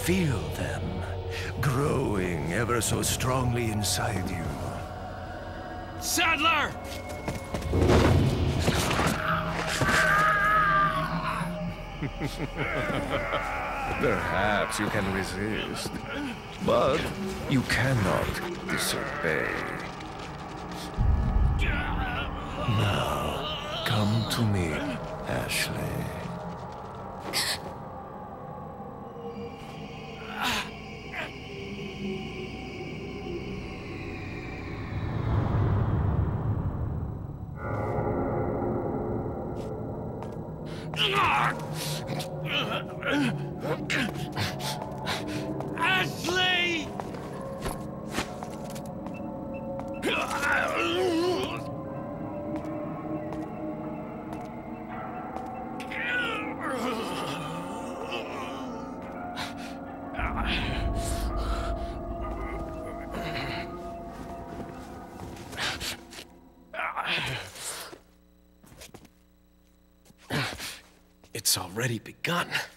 Feel them growing ever so strongly inside you. Sadler! Perhaps you can resist, but you cannot disobey. Now, come to me, Ashley. Ashley! It's already begun.